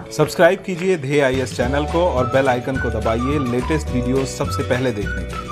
Subscribe कीजिए ध्येय IAS channel को और बेल आइकन को दबाइए लेटेस्ट वीडियो सबसे पहले देखने के लिए।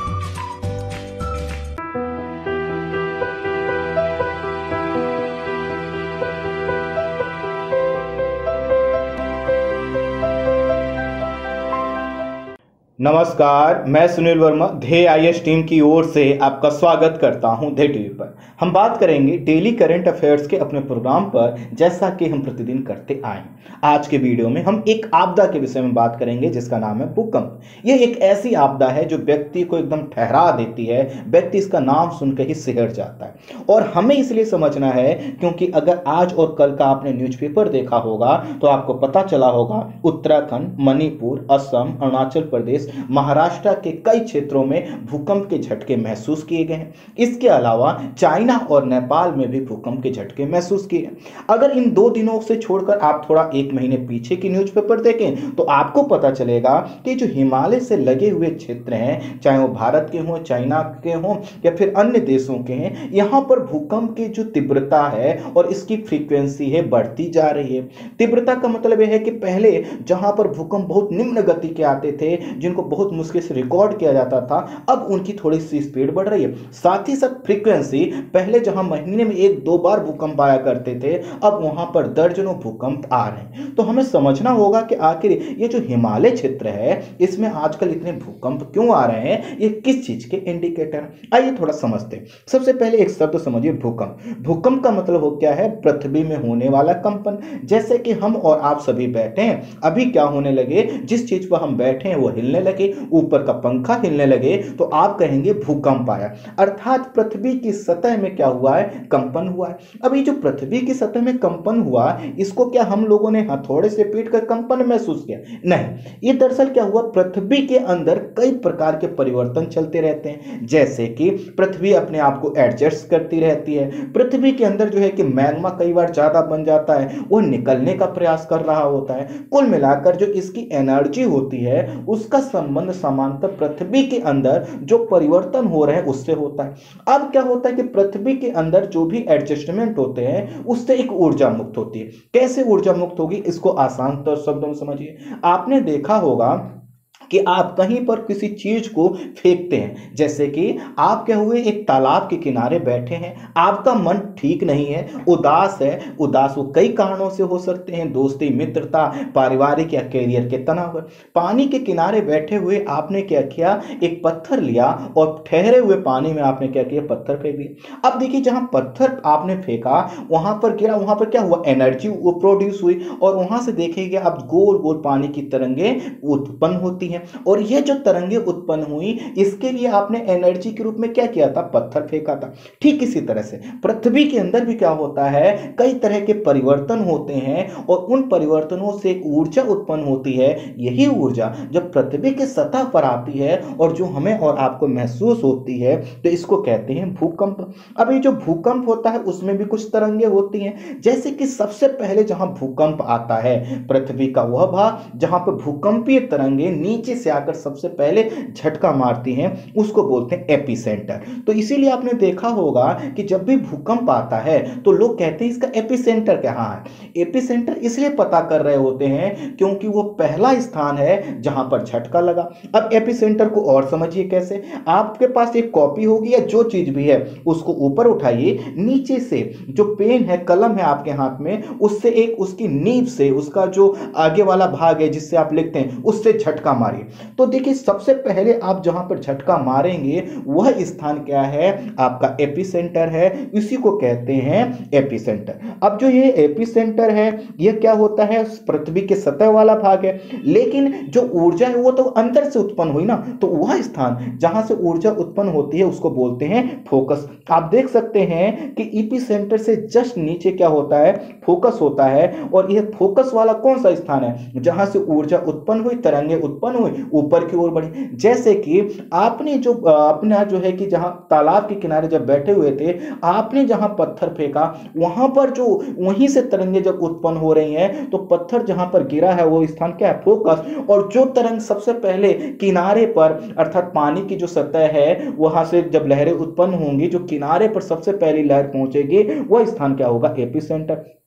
नमस्कार, मैं सुनील वर्मा ध्येय आईएएस टीम की ओर से आपका स्वागत करता हूं ध्येय टीवी पर। हम बात करेंगे डेली करंट अफेयर्स के अपने प्रोग्राम पर, जैसा कि हम प्रतिदिन करते आए हैं। आज के वीडियो में हम एक आपदा के विषय में बात करेंगे जिसका नाम है भूकंप। यह एक ऐसी आपदा है जो व्यक्ति को एकदम ठहरा देती है, व्यक्ति इसका नाम सुनकर ही सिहर जाता है। और हमें इसलिए समझना है क्योंकि अगर आज और कल का आपने न्यूज़पेपर देखा होगा तो आपको पता चला होगा उत्तराखंड, मणिपुर, असम, अरुणाचल प्रदेश, महाराष्ट्र के कई क्षेत्रों में भूकंप के झटके महसूस किए गए हैं। इसके अलावा चाइना और नेपाल में भी भूकंप के झटके महसूस किए हैं। अगर इन 2 दिनों से छोड़कर आप थोड़ा 1 महीने पीछे की न्यूज़पेपर देखें तो आपको पता चलेगा कि जो हिमालय से लगे हुए क्षेत्र हैं, चाहे वो भारत के हों, चाइना के हों या फिर अन्य देशों के हैं, यहाँ पर भूकंप की जो तीव्रता है और इसकी फ्रीक्वेंसी है बढ़ती जा रही है। तीव्रता का मतलब यह है कि पहले जहां पर भूकंप बहुत निम्न गति के आते थे, जिनको बहुत मुश्किल से रिकॉर्ड किया जाता था, अब उनकी थोड़ी सी स्पीड बढ़ रही है। साथ ही साथ फ्रीक्वेंसी, पहले जहां महीने में 1-2 बार भूकंप आया करते थे, अब वहां पर दर्जनों भूकंप आ रहे हैं। तो हमें समझना होगा कि आखिर ये जो हिमालय क्षेत्र है, इसमें आजकल इतने भूकंप क्यों आ रहे हैं, ये किस चीज के इंडिकेटर हैं। आइए थोड़ा समझते हैं। सबसे पहले एक शब्द समझिए, भूकंप। भूकंप का मतलब हो क्या है? पृथ्वी में होने वाला कंपन। जैसे कि हम और आप सभी बैठे हैं, अभी क्या होने लगे, जिस चीज पर हम बैठे हैं वो हिलने लगे, ऊपर का पंखा हिलने लगे, तो आप कहेंगे भूकंप आया। अर्थात पृथ्वी की सतह में क्या हुआ है? कंपन हुआ है। अभी जो पृथ्वी की सतह में कंपन हुआ, इसको क्या हम लोगों ने हथौड़े से पीटकर कंपन महसूस किया? नहीं, ये दरअसल क्या हुआ, पृथ्वी के अंदर कई प्रकार के परिवर्तन चलते रहते हैं। जैसे कि पृथ्वी अपने आप को एडजस्ट करती रहती है। पृथ्वी के अंदर जो है कि मैग्मा कई बार ज्यादा बन जाता है, वो निकलने का प्रयास कर रहा होता है। कुल मिलाकर जो इसकी एनर्जी होती है, उसका संबंध समांतर पृथ्वी के अंदर जो परिवर्तन हो रहे हैं उससे होता है। अब क्या होता है कि पृथ्वी के अंदर जो भी एडजस्टमेंट होते हैं, उससे एक ऊर्जा मुक्त होती है। कैसे ऊर्जा मुक्त होगी, इसको आसान शब्दों में समझिए। आपने देखा होगा कि आप कहीं पर किसी चीज को फेंकते हैं, जैसे कि आप क्या हुए, एक तालाब के किनारे बैठे हैं, आपका मन ठीक नहीं है, उदास है। उदास वो कई कारणों से हो सकते हैं, दोस्ती, मित्रता, पारिवारिक या कैरियर के तनाव। पानी के किनारे बैठे हुए आपने क्या किया, एक पत्थर लिया और ठहरे हुए पानी में आपने क्या किया, पत्थर फेंक दिया। अब देखिए, जहां पत्थर आपने फेंका वहां पर गिरा, वहां पर क्या हुआ, एनर्जी प्रोड्यूस हुई और वहां से देखेंगे अब गोल गोल पानी की तरंगे उत्पन्न होती हैं। और ये जो तरंगे उत्पन्न हुई, इसके लिए आपने एनर्जी के रूप में क्या किया था, पत्थर फेंका था। ठीक इसी तरह से पृथ्वी के अंदर भी क्या होता है, कई तरह के परिवर्तन होते हैं और उन परिवर्तनों से एक ऊर्जा उत्पन्न होती है। यही ऊर्जा जब पृथ्वी के सतह पर आती है और जो हमें और आपको महसूस होती है, तो इसको कहते हैं भूकंप। अब ये जो भूकंप होता है उसमें भी कुछ तरंगे होती हैं। जैसे कि सबसे पहले जहां भूकंप आता है, पृथ्वी का वह भाग जहां पर भूकंपीय तरंगे नीचे से आकर सबसे पहले झटका मारती हैं, उसको बोलते हैं एपिसेंटर। तो इसीलिए आपने देखा होगा कि जब भी भूकंप आता है तो लोग कहते हैं इसका एपिसेंटर कहां है। एपिसेंटर इसलिए पता कर रहे होते हैं क्योंकि वो पहला स्थान है जहां पर झटका लगा। अब एपिसेंटर को और समझिए कैसे। आपके पास एक कॉपी होगी या जो चीज भी है, उसको ऊपर उठाइए, नीचे से जो पेन है, कलम है आपके हाथ में, उससे एक उसकी नीब से, उसका जो आगे वाला भाग है जिससे आप लिखते हैं, उससे झटका मारिए। तो देखिए, सबसे पहले आप जहां पर झटका मारेंगे वह स्थान क्या है, आपका एपिसेंटर है। इसी को कहते हैं एपिसेंटर। अब जो ये एपिसेंटर है, यह क्या होता है, पृथ्वी के सतह वाला भाग है, लेकिन जो ऊर्जा है वो तो अंदर से उत्पन्न हुई ना, तो वह स्थान जहां से ऊर्जा उत्पन्न होती है उसको बोलते हैं फोकस। आप देख सकते हैं कि एपिसेंटर से जस्ट नीचे क्या होता है, फोकस होता है। और यह फोकस वाला कौन सा स्थान है, जहां से ऊर्जा उत्पन्न हुई, तरंगे उत्पन्न हुई, ऊपर की ओर बढ़ी। जैसे कि आपने जो अपना जो है कि जहां तालाब के किनारे जब बैठे हुए थे, आपने जहां पत्थर फेंका, वहां पर जो वहीं से तरंगे जब उत्पन्न हो रही हैं, तो पत्थर जहां पर गिरा है वो स्थान क्या है, फोकस। और जो तरंग सबसे पहले किनारे पर, अर्थात पानी की जो सतह है वहां से जब लहरें उत्पन्न होंगी, जो किनारे पर सबसे पहली लहर पहुंचेगी, वह स्थान क्या होगा, एपिसेंटर।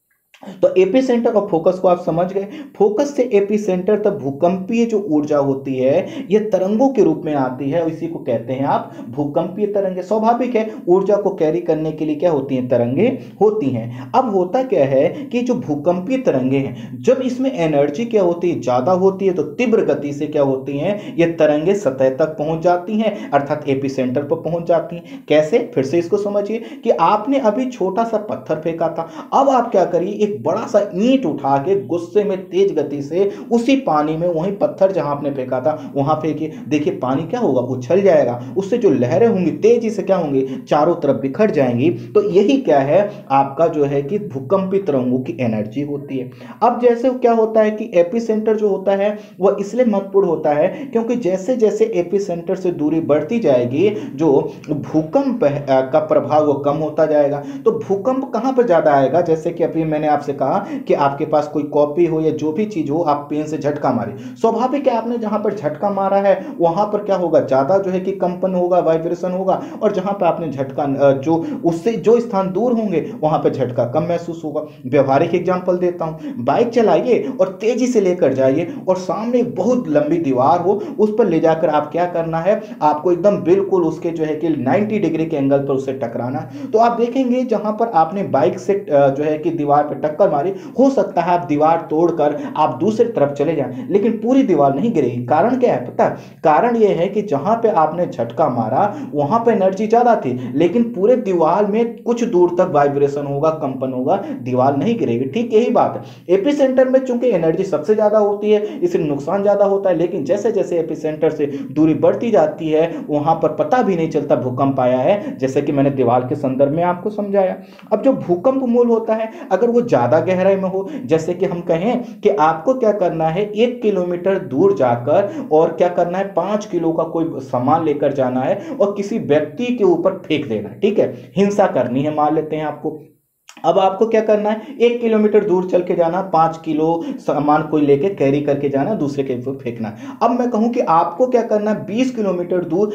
तो एपी सेंटर और फोकस को आप समझ गए। फोकस से एपी सेंटर तक भूकंपीय जो ऊर्जा होती है ये तरंगों के रूप में आती है, इसी को कहते हैं आप भूकंपीय तरंगे। स्वाभाविक है, ऊर्जा को कैरी करने के लिए क्या होती हैं, तरंगे होती हैं। अब होता क्या है कि जो भूकंपीय तरंगे हैं, जब इसमें एनर्जी क्या होती है, ज्यादा होती है, तो तीव्र गति से क्या होती हैं, ये तरंगे सतह तक पहुंच जाती हैं, अर्थात एपी सेंटर पर पहुंच जाती हैं। कैसे, फिर से इसको समझिए कि आपने अभी छोटा सा पत्थर फेंका था, अब आप क्या करिए, एक बड़ा सा ईंट उठा के गुस्से में तेज गति से उसी पानी में, वही पत्थर जहां आपने फेंका था वहां फेंकिए। देखिए पानी क्या होगा, उछल जाएगा, उससे जो लहरें होंगी तेजी से क्या होंगी, चारों तरफ बिखर जाएंगी। तो यही क्या है आपका जो है कि भूकंपीय तरंगों की एनर्जी होती है। अब जैसे क्या होता है कि एपिसेंटर जो होता है वह इसलिए महत्वपूर्ण होता है क्योंकि जैसे जैसे एपिसेंटर से दूरी बढ़ती जाएगी, जो भूकंप का प्रभाव वो कम होता जाएगा। तो भूकंप कहां पर ज्यादा आएगा, जैसे कि अभी मैंने आपसे कहा कि आपके पास कोई कॉपी हो या जो भी चीज हो, आप पेन से झटका मारे, स्वाभाविक है आपने जहां पर झटका मारा है वहां पर क्या होगा, ज्यादा जो है कि कंपन होगा, वाइब्रेशन होगा, और जहां पर आपने झटका जो उससे जो स्थान दूर होंगे वहां पर झटका कम महसूस होगा। व्यवहारिक एग्जांपल देता हूं, बाइक चलाइए और तेजी से लेकर जाइए और सामने एक बहुत लंबी दीवार हो, उस पर ले जाकर आप क्या करना है, आपको एकदम बिल्कुल उसके जो है कि 90 डिग्री के एंगल पर उसे टकराना। तो आप देखेंगे जहां पर आपने बाइक से जो है कि दीवार पर टक्कर मारी, हो सकता है आप दीवार तोड़कर आप दूसरी तरफ चले जाएं, लेकिन पूरी दीवार नहीं गिरेगी। कारण क्या है पता है, कारण यह है कि जहां पे आपने झटका मारा वहां पे एनर्जी ज्यादा थी, लेकिन पूरे दीवार में कुछ दूर तक वाइब्रेशन होगा, कंपन होगा, दीवार नहीं गिरेगी। ठीक यही बात है, एपिसेंटर में चूंकि एनर्जी सबसे ज्यादा होती है इसलिए नुकसान ज्यादा होता है, लेकिन जैसे जैसे एपिसेंटर से दूरी बढ़ती जाती है वहां पर पता भी नहीं चलता भूकंप आया है, जैसे कि मैंने दीवार के संदर्भ में आपको समझाया। अब जो भूकंप मूल होता है, अगर वो ज्यादा गहराई में हो, जैसे कि हम कहें कि आपको क्या करना है, 1 किलोमीटर दूर जाकर और क्या करना है, 5 किलो का कोई सामान लेकर जाना है और किसी व्यक्ति के ऊपर फेंक देना है, ठीक है, हिंसा करनी है मान लेते हैं आपको। अब आपको क्या करना है, 1 किलोमीटर दूर चल के जाना, 5 किलो सामान कोई लेके कैरी करके जाना, दूसरे के ऊपर फेंकना। अब मैं कहूं कि आपको क्या करना है, 20 किलोमीटर दूर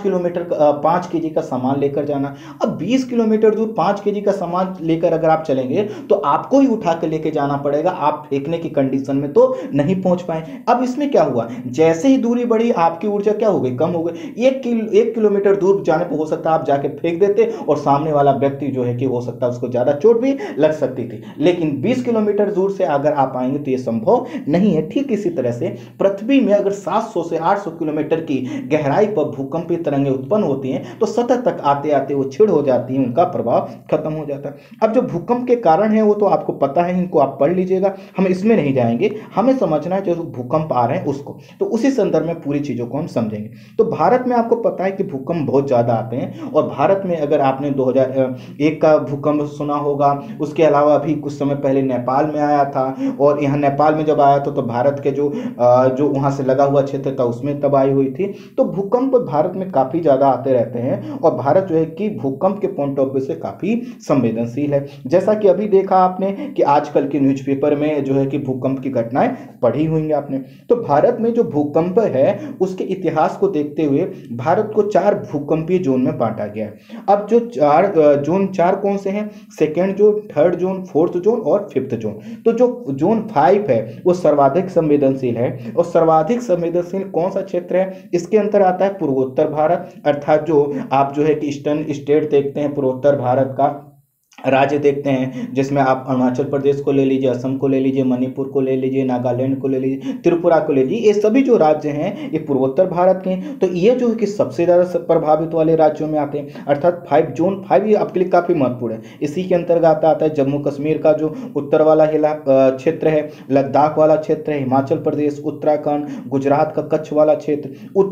5 केजी का सामान लेकर जाना। अब 20 किलोमीटर दूर 5 केजी का सामान लेकर अगर आप चलेंगे तो आपको ही उठा के लेके जाना पड़ेगा, आप फेंकने की कंडीशन में तो नहीं पहुंच पाए। अब इसमें क्या हुआ, जैसे ही दूरी बढ़ी आपकी ऊर्जा क्या हो गई, कम हो गई। 1 किलोमीटर दूर जाने पर हो सकता है आप जाके फेंक देते और सामने वाला व्यक्ति जो है कि हो सकता है उसको ज्यादा चोट भी लग सकती थी, लेकिन 20 किलोमीटर दूर से अगर आप आएंगे तो यह संभव नहीं है। ठीक इसी तरह से पृथ्वी में अगर 700 से 800 किलोमीटर की गहराई पर भूकंपीय तरंगें उत्पन्न होती हैं तो सतह तक आते आते वो छिड़ हो जाती हैं, उनका प्रभाव खत्म हो जाता है। अब जो भूकंप के कारण है वो तो आपको पता है, इनको आप पढ़ लीजिएगा, हम इसमें नहीं जाएंगे, हमें समझना है जो भूकंप आ रहे हैं उसको, तो उसी संदर्भ में पूरी चीजों को हम समझेंगे। तो भारत में आपको पता है कि भूकंप बहुत ज्यादा आते हैं, और भारत में अगर आपने 2001 का भूकंप सुना होगा, उसके अलावा अभी कुछ समय पहले नेपाल में आया था, और यहाँ नेपाल में जब आया था तो भारत के जो वहां से लगा हुआ क्षेत्र था उसमें तबाही हुई थी। तो भूकंप भारत में काफी ज्यादा आते रहते हैं, और भारत जो है कि भूकंप के पॉइंट ऑफ व्यू से काफी संवेदनशील है। जैसा कि अभी देखा आपने कि आजकल के न्यूज़पेपर में जो है कि भूकंप की घटनाएं पढ़ी हुई आपने। तो भारत में जो भूकंप है उसके इतिहास को देखते हुए भारत को 4 भूकंपीय जोन में बांटा गया है। अब जो 4 जोन कौन से हैं, second zone, third zone, fourth zone और फिफ्थ जोन। तो जो जोन 5 है वो सर्वाधिक संवेदनशील है, और सर्वाधिक संवेदनशील कौन सा क्षेत्र है, इसके अंतर आता है पूर्वोत्तर भारत, अर्थात जो आप जो है कि ईस्टर्न स्टेट देखते हैं, पूर्वोत्तर भारत का राज्य देखते हैं, जिसमें आप अरुणाचल प्रदेश को ले लीजिए, असम को ले लीजिए, मणिपुर को ले लीजिए, नागालैंड को ले लीजिए, त्रिपुरा को ले लीजिए, ये सभी जो राज्य हैं ये पूर्वोत्तर भारत के हैं। तो ये जो है कि सबसे ज़्यादा प्रभावित वाले राज्यों में आते हैं, अर्थात 5 जोन 5 ये आपके लिए काफ़ी महत्वपूर्ण है। इसी के अंतर्गत आता है जम्मू कश्मीर का जो उत्तर वाला क्षेत्र है, लद्दाख वाला क्षेत्र है, हिमाचल प्रदेश, उत्तराखंड, गुजरात का कच्छ वाला क्षेत्र,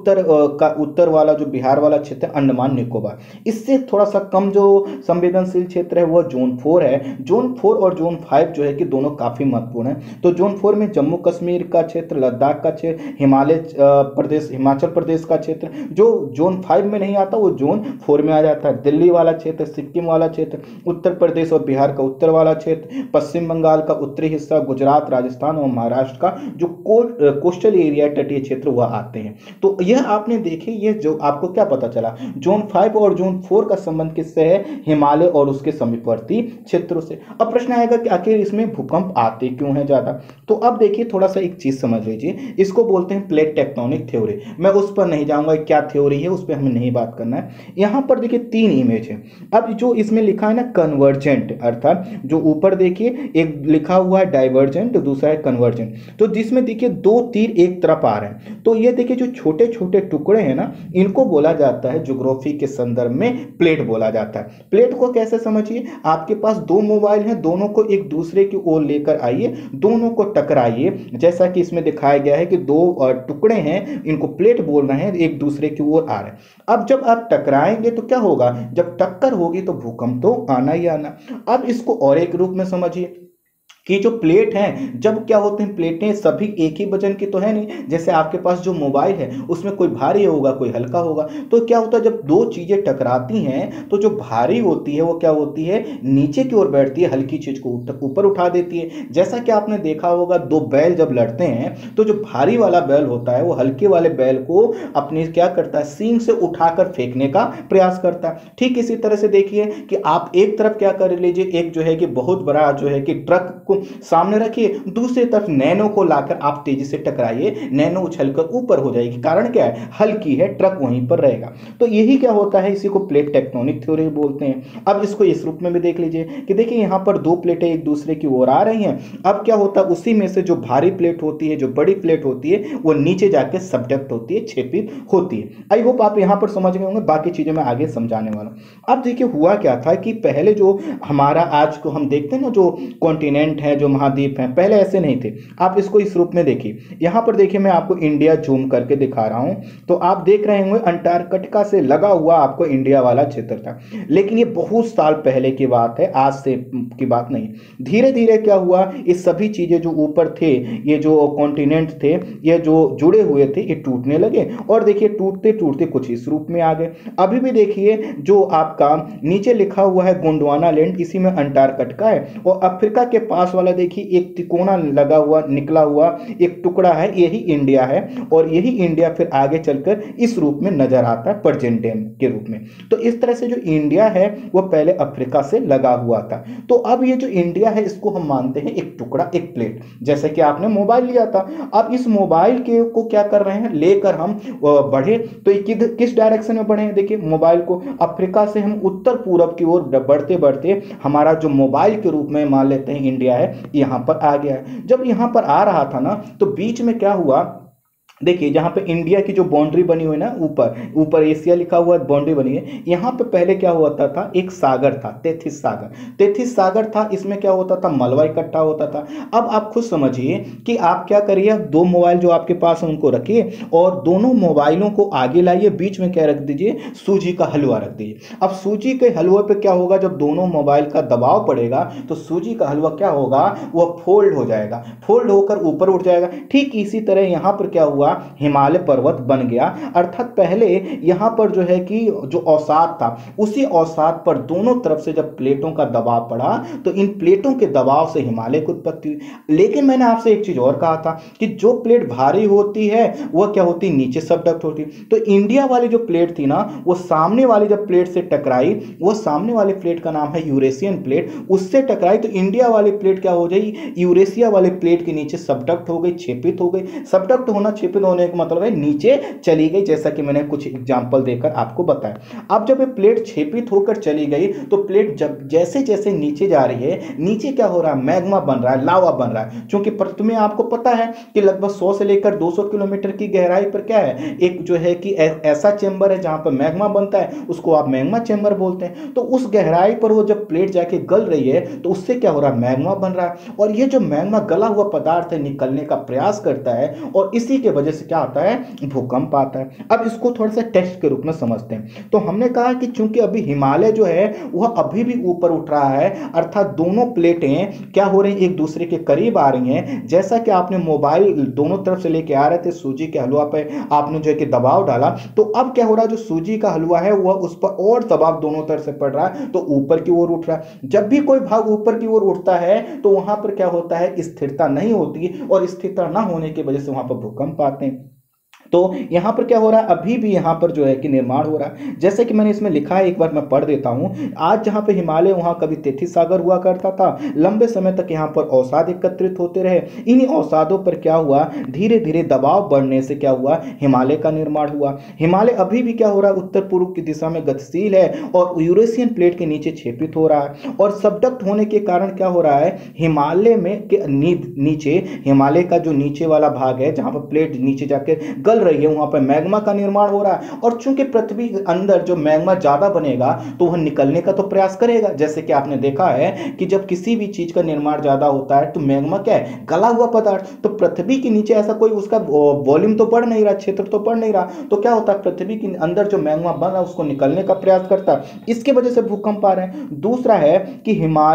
उत्तर वाला जो बिहार वाला क्षेत्र, अंडमान निकोबार। इससे थोड़ा सा कम जो संवेदनशील क्षेत्र है वो जोन 4 है। जोन 4 और जोन 5 जो है कि दोनों काफी महत्वपूर्ण है। तो जोन 4 में जम्मू कश्मीर का क्षेत्र, लद्दाख का क्षेत्र, हिमाचल प्रदेश का क्षेत्र। जो जोन 5 में नहीं आता वो जोन 4 में आ जाता है। दिल्ली वाला क्षेत्र, सिक्किम वाला क्षेत्र, उत्तर प्रदेश और बिहार का उत्तर वाला क्षेत्र, पश्चिम बंगाल का उत्तरी हिस्सा, गुजरात, राजस्थान और महाराष्ट्र का जो कोस्टल एरिया, तटीय क्षेत्र वह आते हैं। तो यह आपने देखे, ये जो आपको क्या पता चला, जोन 5 और जोन 4 का संबंध किससे है, हिमालय और उसके समीप समीपवर्ती क्षेत्रों से। अब प्रश्न आएगा कि आखिर इसमें भूकंप आते क्यों हैं ज़्यादा। तो अब देखिए थोड़ा सा एक चीज़ समझ लीजिए, इसको बोलते हैं प्लेट टेक्टोनिक थ्योरी। मैं उस पर नहीं जाऊंगा, क्या थ्योरी है उस पर हमें नहीं बात करना है। यहाँ पर देखिए 3 इमेज है। अब जो इसमें लिखा है ना कन्वर्जेंट, अर्थात जो ऊपर देखिए एक लिखा हुआ है डाइवर्जेंट, दूसरा है कन्वर्जेंट। तो जिसमें देखिए 2 तीर एक तरफ आ रहे हैं, तो ये देखिए जो छोटे छोटे टुकड़े हैं ना, इनको बोला जाता है ज्योग्राफी के संदर्भ में प्लेट बोला जाता है। प्लेट को कैसे समझिए, आपके पास 2 मोबाइल हैं, दोनों को एक दूसरे की ओर लेकर आइए, दोनों को टकराइए, जैसा कि इसमें दिखाया गया है कि 2 टुकड़े हैं, इनको प्लेट बोल रहे हैं, एक दूसरे की ओर आ रहे हैं। अब जब आप टकराएंगे तो क्या होगा, जब टक्कर होगी तो भूकंप तो आना ही आना। अब इसको और एक रूप में समझिए कि जो प्लेट हैं, जब क्या होते हैं, प्लेटें सभी एक ही वजन की तो है नहीं। जैसे आपके पास जो मोबाइल है उसमें कोई भारी होगा कोई हल्का होगा, तो क्या होता है जब 2 चीजें टकराती हैं तो जो भारी होती है वो क्या होती है, नीचे की ओर बैठती है, हल्की चीज को ऊपर उठा देती है। जैसा कि आपने देखा होगा 2 बैल जब लड़ते हैं तो जो भारी वाला बैल होता है वो हल्के वाले बैल को अपने क्या करता है, सींग से उठाकर फेंकने का प्रयास करता है। ठीक इसी तरह से देखिए कि आप एक तरफ क्या कर लीजिए, एक जो है कि बहुत बड़ा जो है कि ट्रक को सामने रखिए, दूसरी तरफ नैनो को लाकर आप तेजी से टकराइए, नैनो उछलकर ऊपर हो जाएगी। कारण क्या है, हल्की है, ट्रक वहीं पर रहेगा। तो यही क्या होता है, इसी को प्लेट टेक्टोनिक थ्योरी बोलते हैं। अब इसको इस रूप में भी देख लीजिए कि देखिए यहां पर 2 प्लेटें एक दूसरे की ओर आ रही हैं। अब क्या होता है, उसी में से जो भारी प्लेट होती है, जो बड़ी प्लेट होती है, वो नीचे जाके सबडक्ट होती है, छेपित होती है। आई होप आप यहां पर समझ गए होंगे, बाकी चीजें मैं आगे समझाने वाला हूं। अब देखिए हुआ क्या था कि पहले जो हमारा आज को हम देखते हैं ना, जो कॉन्टिनेंट है, जो महाद्वीप हैं, पहले ऐसे नहीं थे। आप इसको इस रूप में देखिए, यहां पर देखिए मैं आपको इंडिया जूम करके दिखा रहा हूं, तो आप देख रहे होंगे अंटार्कटिका से लगा हुआ आपको इंडिया वाला क्षेत्र था। लेकिन ये बहुत साल पहले की बात है, आज से की बात नहीं। धीरे धीरे क्या हुआ, ये सभी चीजें जो ऊपर थे, ये जो कॉन्टिनेंट थे, ये जो जुड़े हुए थे, ये टूटने लगे। और देखिए टूटते टूटते कुछ इस रूप में आ गए। अभी भी देखिए जो आपका नीचे लिखा हुआ है गोंडवाना लैंड, इसी में अंटार्कटिका है, और अफ्रीका के पास वाला देखिए एक तिकोना लगा हुआ निकला हुआ एक टुकड़ा है, यही इंडिया है। और यही इंडिया फिर आगे चलकर इस रूप में नजर आता है, परजेंटेम के रूप में। तो इस तरह से जो इंडिया है वो पहले अफ्रीका से लगा हुआ था। तो अब ये जो इंडिया है इसको हम मानते हैं एक टुकड़ा, एक प्लेट। जैसे कि आपने मोबाइल लिया था, अब इस मोबाइल के को क्या कर रहे हैं, लेकर हम बढ़े, तो किस डायरेक्शन में बढ़े हैं, देखिए मोबाइल को अफ्रीका से हम उत्तर पूरब की ओर बढ़ते बढ़ते हमारा जो मोबाइल के रूप में मान लेते हैं इंडिया है, यहां पर आ गया है। जब यहां पर आ रहा था ना, तो बीच में क्या हुआ, देखिए जहां पे इंडिया की जो बाउंड्री बनी हुई है ना, ऊपर ऊपर एशिया लिखा हुआ बाउंड्री बनी है, यहां पे पहले क्या होता था, एक सागर था, तेथिस सागर। तेथिस सागर था, इसमें क्या होता था, मलबा इकट्ठा होता था। अब आप खुद समझिए कि आप क्या करिए, 2 मोबाइल जो आपके पास है उनको रखिए और दोनों मोबाइलों को आगे लाइए, बीच में क्या रख दीजिए, सूजी का हलवा रख दीजिए। अब सूजी के हलवे पे क्या होगा, जब दोनों मोबाइल का दबाव पड़ेगा तो सूजी का हलवा क्या होगा, वह फोल्ड हो जाएगा, फोल्ड होकर ऊपर उठ जाएगा। ठीक इसी तरह यहां पर क्या हुआ, हिमालय पर्वत बन गया। अर्थात पहले यहां पर जो है कि जो औसात था, उसी औसात पर दोनों तरफ से जब प्लेटों का दबाव पड़ा तो इन प्लेटों के दबाव से हिमालय की उत्पत्ति हुई। लेकिन मैंने आपसे एक चीज और कहा था कि जो प्लेट भारी होती है वह क्या होती, नीचे सबडक्ट होती। तो इंडिया वाली जो प्लेट थी ना, वो सामने वाली जब प्लेट से टकराई, वो सामने वाली प्लेट का नाम है यूरेशियन प्लेट, उससे टकराई तो इंडिया वाली प्लेट क्या हो जाएगी, यूरेशिया वाले प्लेट के नीचे सबडक्ट हो गई, छेपित हो गई। सबडक्ट होना, छेपित होने का मतलब है नीचे चली गई, जैसा कि मैंने कुछ एग्जांपल देकर आपको बताया। अब जब ये प्लेट छेपित होकर चली गई तो प्लेट जब जैसे जैसे नीचे जा रही है, नीचे क्या हो रहा है, मैग्मा बन रहा है, लावा बन रहा है। क्योंकि तुम्हें आपको पता है कि लगभग 100 से लेकर 200 किलोमीटर की गहराई पर क्या है, एक जो है कि ऐसा चेंबर है जहां पर मैग्मा बनता है, उसको आप मैग्मा चेंबर बोलते हैं। तो उस गहराई पर वो जब प्लेट जाके गल रही है तो उससे क्या हो रहा है, मैग्मा बन रहा है। और ये जो मैग्मा गला हुआ पदार्थ है निकलने का प्रयास करता है और इसी के वजह से क्या आता है, भूकंप आता है। अब इसको थोड़ा सा टेस्ट के रूप में समझते हैं। तो हमने कहा कि चूंकि अभी हिमालय जो है वह अभी भी ऊपर उठ रहा है, अर्थात दोनों प्लेटें क्या हो रही हैं, एक दूसरे के करीब आ रही हैं। जैसा कि आपने मोबाइल दोनों तरफ से लेके आ रहे थे, सूजी के हलवा पे आपने जो है कि दबाव डाला, तो अब क्या हो रहा है, जो सूजी का हलवा है वह उस पर और दबाव दोनों तरफ से पड़ रहा है, तो ऊपर की ओर उठ रहा है। जब भी कोई भाग ऊपर की ओर उठता है तो वहां पर क्या होता है, स्थिरता नहीं होती और स्थिरता ना होने की वजह से वहां पर भूकंप आते हैं। तो यहाँ पर क्या हो रहा है, अभी भी यहाँ पर जो है कि निर्माण हो रहा है। जैसे कि मैंने इसमें लिखा है, एक बार मैं पढ़ देता हूँ। आज जहाँ पे हिमालय, वहाँ कभी तेथिस सागर हुआ करता था। लंबे समय तक यहाँ पर अवसाद एकत्रित होते रहे। इन्हीं अवसादों पर क्या हुआ, धीरे धीरे दबाव बढ़ने से क्या हुआ, हिमालय का निर्माण हुआ। हिमालय अभी भी क्या हो रहा है, उत्तर पूर्व की दिशा में गतिशील है और यूरेशियन प्लेट के नीचे क्षेपित हो रहा है। और सबडक्ट होने के कारण क्या हो रहा है, हिमालय में के नीचे, हिमालय का जो नीचे वाला भाग है, जहां पर प्लेट नीचे जाकर गल रही है, वहां पर मैग्मा का निर्माण हो रहा है। और चूंकि पृथ्वी के अंदर जो मैग्मा ज्यादा बनेगा तो वह निकलने का तो प्रयास करेगा। जैसे कि आपने देखा है कि जब किसी भी चीज का निर्माण ज्यादा होता है तो मैग्मा क्या है, गला हुआ पदार्थ। तो पृथ्वी के नीचे ऐसा कोई उसका वॉल्यूम तो बढ़ नहीं रहा, क्षेत्र तो बढ़ नहीं रहा, तो क्या होता है, पृथ्वी के अंदर जो मैग्मा बन रहा है उसको निकलने का प्रयास करता है। इसके वजह से भूकंप आ रहे हैं। दूसरा है कि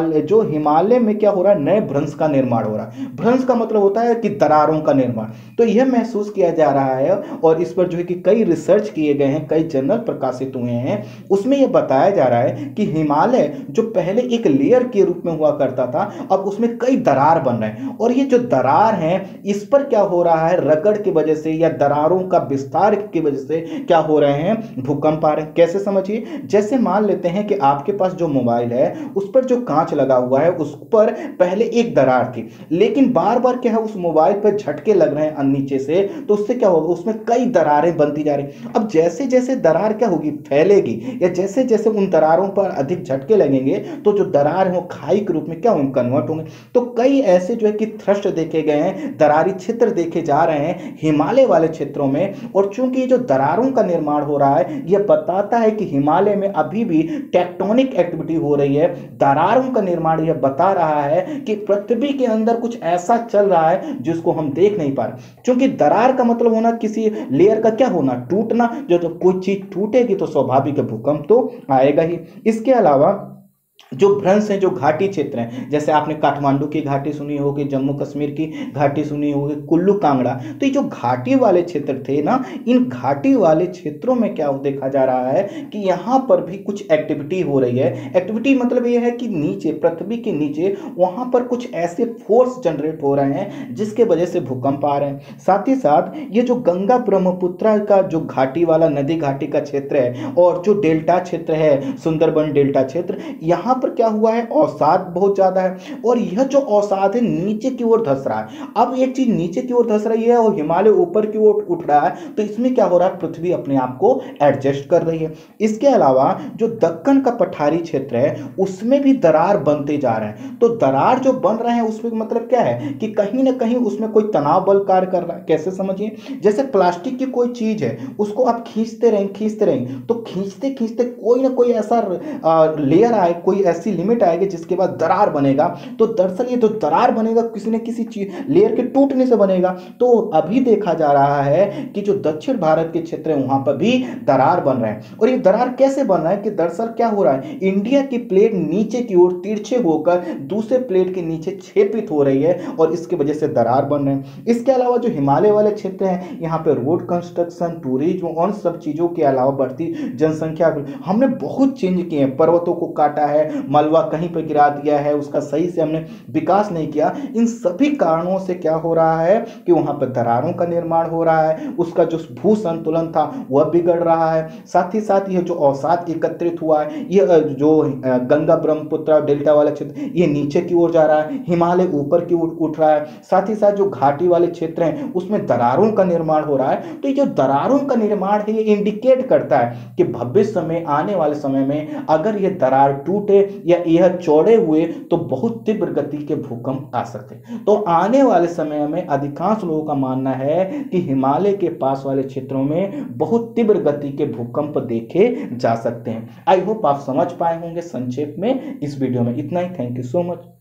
हिमालय में क्या हो रहा है, नए भ्रंश का निर्माण हो रहा है। भ्रंश का मतलब होता है कि दरारों का निर्माण। तो यह महसूस किया जा रहा है और इस पर जो है कि कई रिसर्च किए गए हैं, कई जर्नल प्रकाशित हुए हैं। उसमें यह बताया जा रहा है कि हिमालय जो पहले एक लेयर के रूप में हुआ करता था, अब उसमें कई दरार बन रहे हैं। और ये जो दरार हैं, इस पर क्या हो रहा है, रगड़ की वजह से या दरारों का विस्तार की वजह से क्या हो रहे हैं, भूकंप आ रहे हैं। कैसे समझिए, जैसे मान लेते हैं कि आपके पास जो मोबाइल है उस पर जो कांच लगा हुआ है उस पर पहले एक दरार थी, लेकिन बार बार क्या है, उस मोबाइल पर झटके लग रहे हैं नीचे से, तो उससे क्या होगा, उसमें कई दरारें बनती जा रही। अब जैसे जैसे दरार क्या होगी, फैलेगी, या जैसे जैसे उन दरारों पर अधिक झटके लगेंगे तो जो दरार है वो खाई के रूप में क्या होंगे, कन्वर्ट होंगे। तो कई ऐसे जो है कि थ्रस्ट देखे गए हैं, दरारी क्षेत्र देखे जा रहे हैं हिमालय वाले क्षेत्रों में। और चूंकि जो दरारों का निर्माण हो रहा है, यह बताता है कि हिमालय में अभी भी टेक्टोनिक एक्टिविटी हो रही है। दरारों का निर्माण यह बता रहा है कि पृथ्वी के अंदर कुछ ऐसा चल रहा है जिसको हम देख नहीं पा रहे। क्योंकि दरार का मतलब होना किसी लेयर का क्या होना, टूटना। जो कोई चीज टूटेगी तो स्वाभाविक भूकंप तो आएगा ही। इसके अलावा जो भ्रंश है, जो घाटी क्षेत्र हैं, जैसे आपने काठमांडू की घाटी सुनी होगी, जम्मू कश्मीर की घाटी सुनी होगी, कुल्लू कांगड़ा, तो ये जो घाटी वाले क्षेत्र थे ना, इन घाटी वाले क्षेत्रों में क्या देखा जा रहा है कि यहाँ पर भी कुछ एक्टिविटी हो रही है। एक्टिविटी मतलब ये है कि नीचे, पृथ्वी के नीचे वहाँ पर कुछ ऐसे फोर्स जनरेट हो रहे हैं जिसके वजह से भूकंप आ रहे हैं। साथ ही साथ ये जो गंगा ब्रह्मपुत्र का जो घाटी वाला नदी घाटी का क्षेत्र है और जो डेल्टा क्षेत्र है, सुंदरबन डेल्टा क्षेत्र, यहाँ पर क्या हुआ है, अवसाद बहुत ज्यादा है। और यह जो अवसाद है नीचे की ओर धंस रहा है। अब एक चीज नीचे की ओर धंस रही है और हिमालय ऊपर की ओर उठ रहा है, तो इसमें क्या हो रहा है, पृथ्वी अपने आप को एडजस्ट कर रही है। इसके अलावा जो दक्कन का पठारी क्षेत्र है उसमें भी दरार बनते जा रहे हैं। तो दरार जो बन रहे हैं उसमें मतलब क्या है कि कहीं ना कहीं उसमें कोई तनाव बल कार्य कर रहा है। कैसे समझिए, जैसे प्लास्टिक की कोई चीज है, उसको आप खींचते रहेंगे तो खींचते खींचते कोई ना कोई ऐसा लेयर आए, कोई ऐसी लिमिट आएगी जिसके बाद दरार बनेगा। तो दरअसल ये जो दरार बनेगा किसी न किसी चीज लेयर के टूटने से बनेगा। तो अभी देखा जा रहा है कि जो दक्षिण भारत के क्षेत्र है वहां पर भी दरार बन रहे हैं। और ये दरार कैसे बन रहा है कि दरअसल क्या हो रहा है, इंडिया की प्लेट नीचे की ओर तिरछे होकर दूसरे प्लेट के नीचे क्षेपित हो रही है और इसकी वजह से दरार बन रहे हैं। इसके अलावा जो हिमालय वाले क्षेत्र हैं, यहाँ पे रोड कंस्ट्रक्शन, टूरिज्म और सब चीजों के अलावा बढ़ती जनसंख्या, हमने बहुत चेंज किए हैं। पर्वतों को काटा है, मलबा कहीं पर गिरा दिया है, उसका सही से हमने विकास नहीं किया। इन सभी कारणों से क्या हो रहा है कि वहां पर दरारों का निर्माण हो रहा है, उसका जो भू संतुलन था वह बिगड़ रहा है। साथ ही साथ यह जो अवसाद एकत्रित हुआ है, यह जो गंगा ब्रह्मपुत्र डेल्टा वाला क्षेत्र, ये नीचे की ओर जा रहा है, हिमालय ऊपर की ओर उठ रहा है। साथ ही साथ जो घाटी वाले क्षेत्र हैं उसमें दरारों का निर्माण हो रहा है। तो ये जो दरारों का निर्माण है ये इंडिकेट करता है कि भविष्य में, आने वाले समय में अगर ये दरार टूटे या यह चौड़े हुए तो बहुत तीव्र गति के भूकंप आ सकते हैं। तो आने वाले समय में अधिकांश लोगों का मानना है कि हिमालय के पास वाले क्षेत्रों में बहुत तीव्र गति के भूकंप देखे जा सकते हैं। आई होप आप समझ पाए होंगे संक्षेप में इस वीडियो में। इतना ही। Thank you so much.